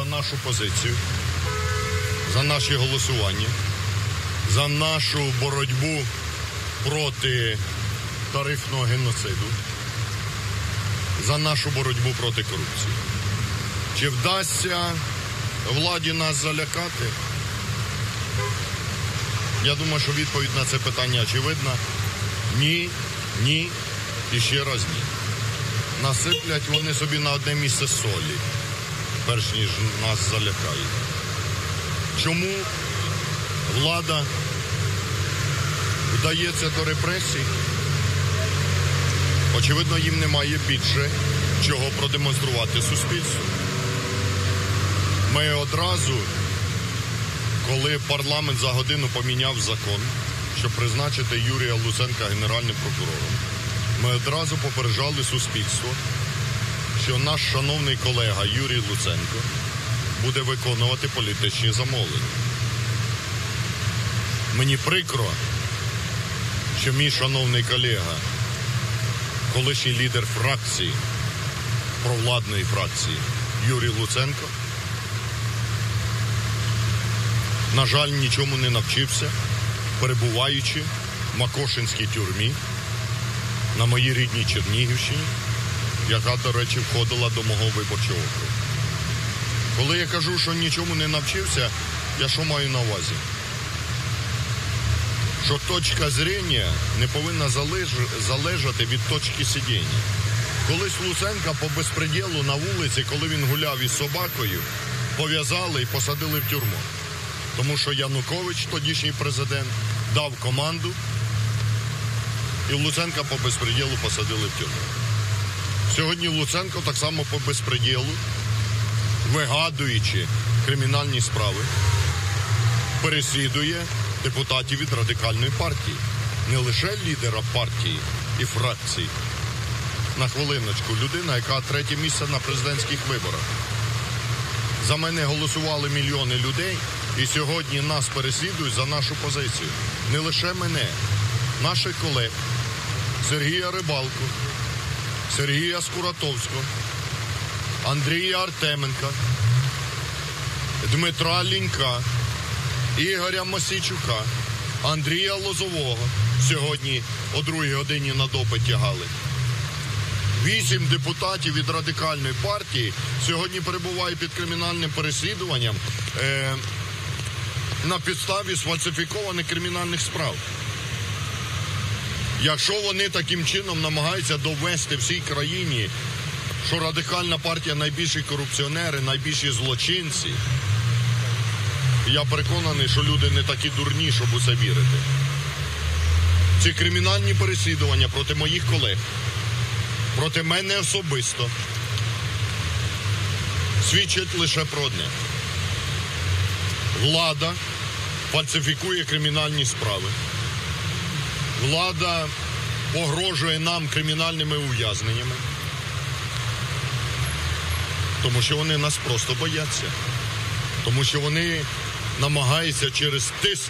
за нашу позицію, за наші голосування, за нашу боротьбу проти тарифного геноциду, за нашу боротьбу проти корупції. Чи вдасться владі нас залякати? Я думаю, що відповідь на це питання очевидна. Ні, ні і ще раз ні. Насиплять вони собі на одне місце солі, перш ніж нас залякають. Чому влада вдається до репресій? Очевидно, їм немає більше чого продемонструвати суспільству. Ми одразу, коли парламент за годину поміняв закон, щоб призначити Юрія Луценка Генеральним прокурором, ми одразу попереджали суспільство, що наш шановний колега Юрій Луценко буде виконувати політичні замовлення. Мені прикро, що мій шановний колега, колишній лідер фракції, провладної фракції Юрій Луценко, на жаль, нічому не навчився, перебуваючи в Макошинській тюрмі на моїй рідній Чернігівщині, яка, до речі, входила до мого виборчого округу. Коли я кажу, що нічому не навчився, я що маю на увазі? Що точка зрення не повинна залежати від точки сидіння. Колись Луценка по безпреділу на вулиці, коли він гуляв із собакою, пов'язали і посадили в тюрму. Тому що Янукович, тодішній президент, дав команду, і Луценка по безпреділу посадили в тюрму. Сьогодні Луценко так само по безпреділу, вигадуючи кримінальні справи, переслідує депутатів від Радикальної партії. Не лише лідера партії і фракції. На хвилиночку, людина, яка третє місце на президентських виборах. За мене голосували мільйони людей, і сьогодні нас переслідують за нашу позицію. Не лише мене, наших колег, Сергія Рибалку, Сергія Скуратовського, Андрія Артеменка, Дмитра Лінька, Ігоря Мосійчука, Андрія Лозового сьогодні о 2-й годині на допит тягали. 8 депутатів від Радикальної партії сьогодні перебувають під кримінальним переслідуванням на підставі сфальсифікованих кримінальних справ. Якщо вони таким чином намагаються довести всій країні, що Радикальна партія найбільші корупціонери, найбільші злочинці, я переконаний, що люди не такі дурні, щоб у це вірити. Ці кримінальні переслідування проти моїх колег, проти мене особисто, свідчать лише про одне. Влада фальсифікує кримінальні справи. Влада погрожує нам кримінальними ув'язненнями. Тому що вони нас просто бояться. Тому що вони намагаються через тиск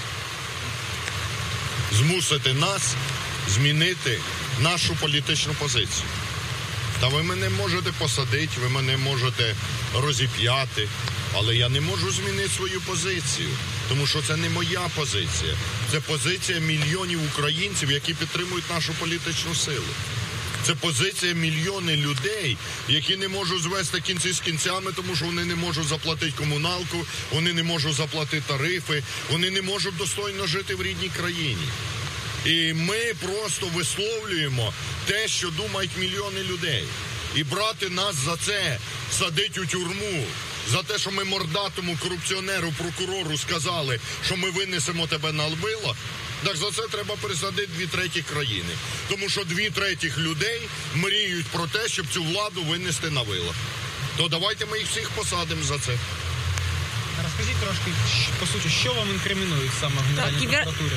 змусити нас змінити нашу політичну позицію. Та ви мене можете посадити, ви мене можете розіп'яти, але я не можу змінити свою позицію, тому що це не моя позиція. Це позиція мільйонів українців, які підтримують нашу політичну силу. Це позиція мільйони людей, які не можуть звести кінці з кінцями, тому що вони не можуть заплатити комуналку, вони не можуть заплатити тарифи, вони не можуть достойно жити в рідній країні. І ми просто висловлюємо те, що думають мільйони людей. І брати нас за це, садить у тюрму, за те, що ми мордатому корупціонеру, прокурору сказали, що ми винесемо тебе на вилах, так за це треба пересадити 2/3 країни. Тому що 2/3 людей мріють про те, щоб цю владу винести на вилах. То давайте ми їх всіх посадимо за це. Розкажіть трошки, по суті, що вам інкримінують саме в Генеральній прокуратурі?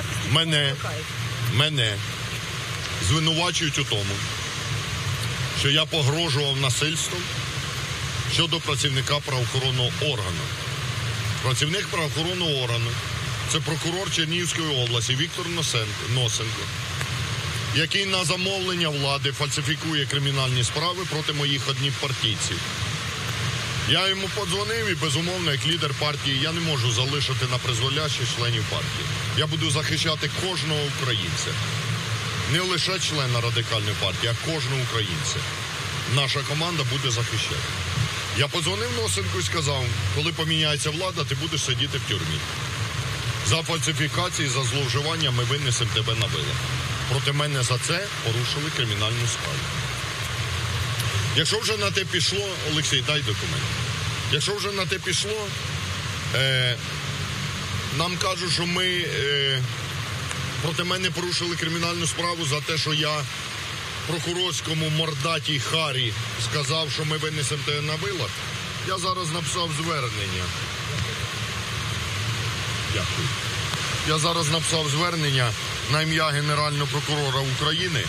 Мене звинувачують у тому, що я погрожував насильством щодо працівника правоохоронного органу. Працівник правоохоронного органу – це прокурор Чернігівської області Віктор Носенко, який на замовлення влади фальсифікує кримінальні справи проти моїх однопартійців. Я йому подзвонив і, безумовно, як лідер партії, я не можу залишити на призволяще членів партії. Я буду захищати кожного українця. Не лише члена Радикальної партії, а кожного українця. Наша команда буде захищати. Я подзвонив Носенку і сказав, коли поміняється влада, ти будеш сидіти в тюрмі. За фальсифікації, за зловживання ми винесемо тебе на вилах. Проти мене за це порушили кримінальну справу. Якщо вже на те пішло, Олексій, дай документ. Якщо вже на те пішло, нам кажуть, що ми проти мене порушили кримінальну справу за те, що я прокурорському мордатій Харі сказав, що ми винесемо тебе на вилах. Я зараз написав звернення. Дякую. Я зараз написав звернення на ім'я Генерального прокурора України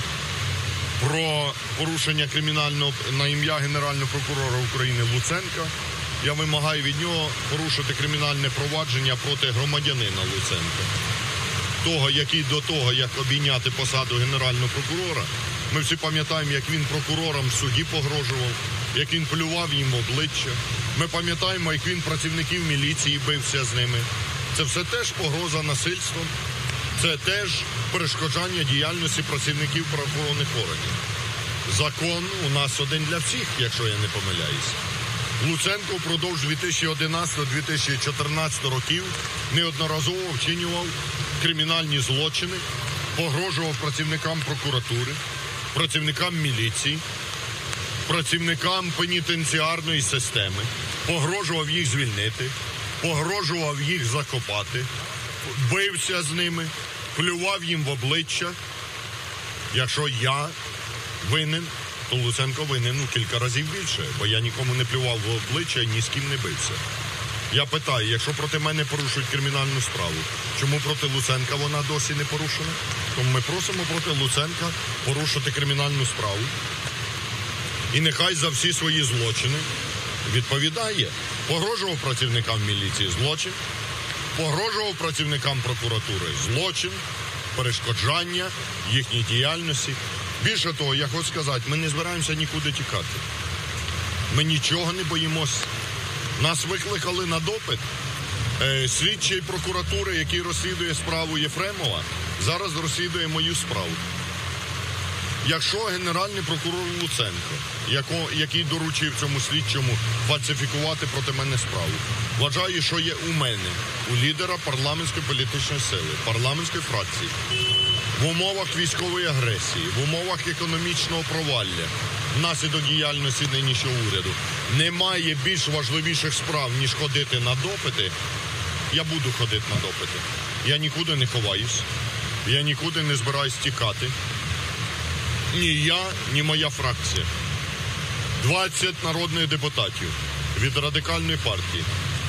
про порушення кримінального на ім'я Генерального прокурора України Луценка. Я вимагаю від нього порушити кримінальне провадження проти громадянина Луценка. Який до того, як обійняти посаду Генерального прокурора, ми всі пам'ятаємо, як він прокурорам в суді погрожував, як він плював їм в обличчя. Ми пам'ятаємо, як він працівників міліції бився з ними. Це все теж погроза насильством, це теж перешкоджання діяльності працівників правоохоронних органів. Закон у нас один для всіх, якщо я не помиляюсь. Луценко впродовж 2011-2014 років неодноразово вчинював кримінальні злочини, погрожував працівникам прокуратури, працівникам міліції, працівникам пенітенціарної системи, погрожував їх звільнити, погрожував їх закопати, бився з ними, плював їм в обличчя. Якщо я винен, то Луценко винен кілька разів більше, бо я нікому не плював в обличчя і ні з ким не бився. Я питаю, якщо проти мене порушують кримінальну справу, чому проти Луценка вона досі не порушена? Тому ми просимо проти Луценка порушити кримінальну справу. І нехай за всі свої злочини відповідає. Погрожував працівникам міліції – злочин, погрожував працівникам прокуратури – злочин, перешкоджання їхній діяльності. Більше того, я хочу сказати, ми не збираємося нікуди тікати. Ми нічого не боїмося. Нас викликали на допит. Слідчий прокуратури, який розслідує справу Єфремова, зараз розслідує мою справу. Якщо генеральний прокурор Луценко, який доручив цьому слідчому фальсифікувати проти мене справу, вважає, що є у мене, у лідера парламентської політичної сили, парламентської фракції, в умовах військової агресії, в умовах економічного провалля, внаслідок діяльності нинішнього уряду, немає більш важливіших справ, ніж ходити на допити, я буду ходити на допити. Я нікуди не ховаюсь, я нікуди не збираюсь тікати. Ні я, ні моя фракція. 20 народних депутатів від Радикальної партії.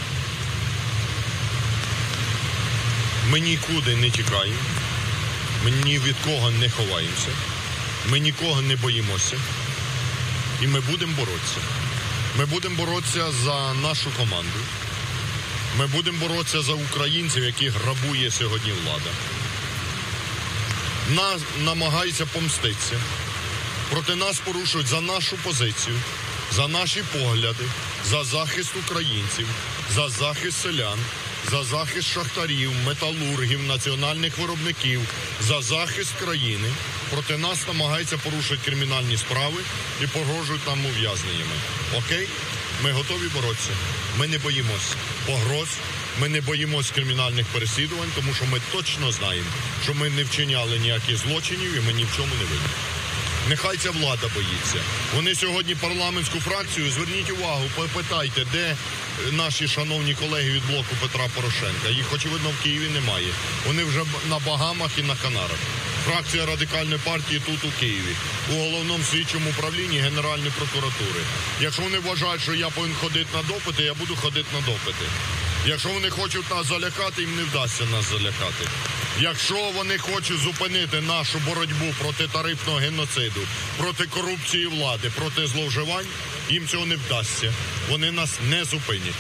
Ми нікуди не тікаємо, ми ні від кого не ховаємося, ми нікого не боїмося і ми будемо боротися. Ми будемо боротися за нашу команду, ми будемо боротися за українців, які грабує сьогодні влада. Нас намагається помститися. Проти нас порушують за нашу позицію, за наші погляди, за захист українців, за захист селян, за захист шахтарів, металургів, національних виробників, за захист країни. Проти нас намагаються порушити кримінальні справи і погрожують нам ув'язненнями. Окей? Ми готові боротися. Ми не боїмось погроз, ми не боїмось кримінальних переслідувань, тому що ми точно знаємо, що ми не вчиняли ніяких злочинів і ми ні в чому не винні. Нехай ця влада боїться. Вони сьогодні парламентську фракцію, зверніть увагу, попитайте, де наші шановні колеги від блоку Петра Порошенка. Їх, очевидно, в Києві немає. Вони вже на Багамах і на Канарах. Фракція Радикальної партії тут, у Києві, у головному слідчому управлінні Генеральної прокуратури. Якщо вони вважають, що я повинен ходити на допити, я буду ходити на допити. Якщо вони хочуть нас залякати, їм не вдасться нас залякати. Якщо вони хочуть зупинити нашу боротьбу проти тарифного геноциду, проти корупції влади, проти зловживань, їм цього не вдасться. Вони нас не зупинять.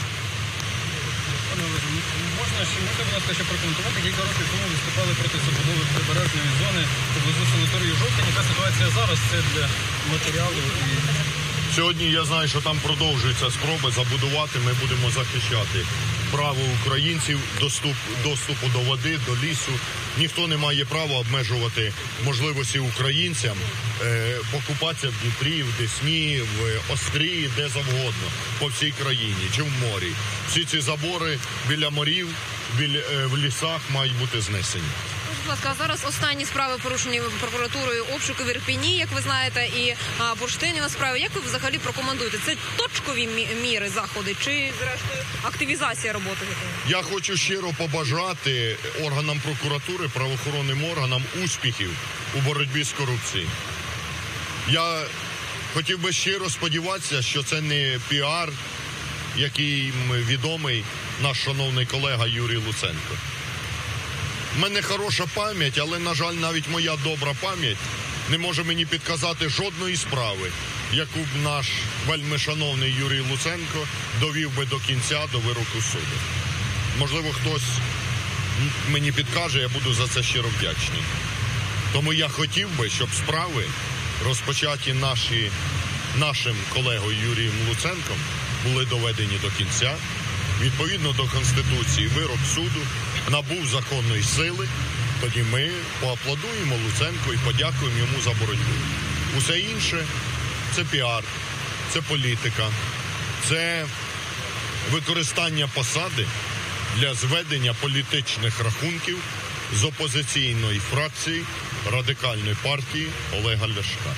Можна, будь ласка, ще прокоментувати, кілька років тому виступали проти забудови прибережної зони поблизу санаторію Жовтень. Яка ситуація зараз? Це для матеріалу і... Сьогодні я знаю, що там продовжуються спроби забудувати, ми будемо захищати право українців, доступу до води, до лісу. Ніхто не має права обмежувати можливості українцям покупатися в Дніпрі, в Десні, в Острії, де завгодно, по всій країні чи в морі. Всі ці забори біля морів, в лісах мають бути знесені. Будь ласка, а зараз останні справи порушені прокуратурою, обшуки в Ірпені, як ви знаєте, і Бурштинівна справа. Як ви взагалі прокоментуєте? Це точкові міри, заходи, чи зрештою активізація роботи? Я хочу щиро побажати органам прокуратури, правоохоронним органам успіхів у боротьбі з корупцією. Я хотів би щиро сподіватися, що це не піар, який відомий наш шановний колега Юрій Луценко. У мене хороша пам'ять, але, на жаль, навіть моя добра пам'ять не може мені підказати жодної справи, яку б наш вельмишановний Юрій Луценко довів би до кінця, до вироку суду. Можливо, хтось мені підкаже, я буду за це щиро вдячний. Тому я хотів би, щоб справи, розпочаті нашим колегою Юрієм Луценком, були доведені до кінця. Відповідно до Конституції, вирок суду набув законної сили, тоді ми поаплодуємо Луценку і подякуємо йому за боротьбу. Усе інше – це піар, це політика, це використання посади для зведення політичних рахунків з опозиційної фракції Радикальної партії Олега Ляшка.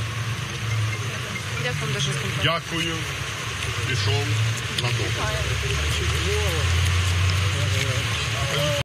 Дякую дуже. Дякую. Пішов надовго.